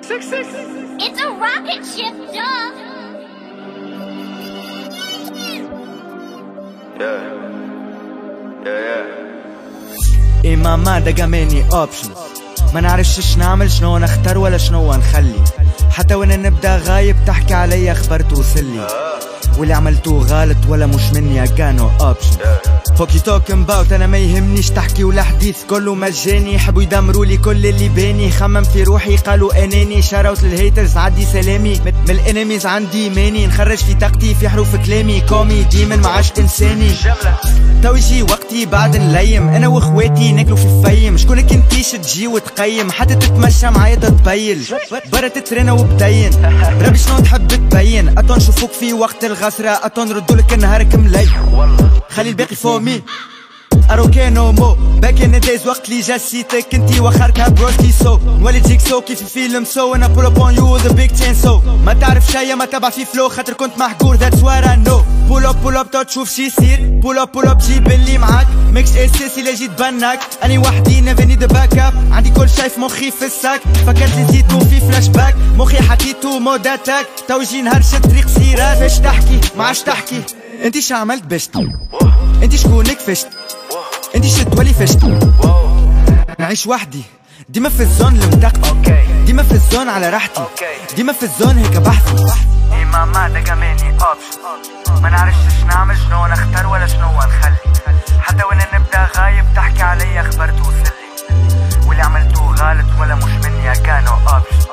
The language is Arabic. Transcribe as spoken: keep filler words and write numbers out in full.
It's a rocket ship, duh. Yeah. Yeah, yeah. إيه ماما دقا مني اوبشن، ما نعرفش اش نعمل، شنو نختار ولا شنو نخلي. حتى وانا نبدا غايب تحكي عليا خبر توصلي، واللي عملتو غلط ولا مش مني كانو اوبشن. فوكي توكن باوت، انا ما يهمنيش تحكي ولا حديث، كله مجاني. يحبوا يدمرولي كل اللي باني، خمم في روحي قالوا اناني. شاروت للهيترز عدي سلامي، من الانميز عندي ماني. نخرج في طاقتي في حروف كلامي، كوميدي من معاش انساني. تو يجي وقتي بعد نليم، انا واخواتي ناكلوا في الفيم. شكونك انتيش تجي وتقيم، حتى تتمشى معايا تتبين. برا تترنا وبدين، ربي شنو تحب تبين. اتون نشوفوك في وقت الغسرة، اتون نردولك نهارك ملي. خلي الباقي فومي اروكي نو مو. باك ان دايز وقت لي جا سيتك انتي وخركها بروسكي سو. نولي تجيك سو كيف فيلم سو، انا بول اب اون يو ذا بيج تشين سو. ما تعرف شيا ما تبع في فلو، خاطر كنت محقور ذاتس وات اي نو. بول اب بول اب تو تشوف شي يصير، بول اب بول اب جيب اللي معاك. ميكس اساسي لا جيت بناك، اني وحدي نيفر نيد باك اب. عندي كل شي في مخي في الساك، فكرت نسيتو في فلاش باك. مخي حكيتو مود اتاك، تو يجي نهار شد طريق سيرات. فاش تحكي ما عادش تحكي، انتي شو عملت باش انتي شكونك فشت، انتي شد ولي فشت. نعيش وحدي ديما في الزون المنطقتي، ديما في الزون على راحتي، ديما في الزون هيك بحثي. اي ماما دقا مني اوبشن، ما نعرفش اش نعمل، شنو نختار ولا شنو نخلي. حتى وانا نبدا غايب تحكي عليا خبر توصلي، واللي عملتو غلط ولا مش مني كانوا اوبشن.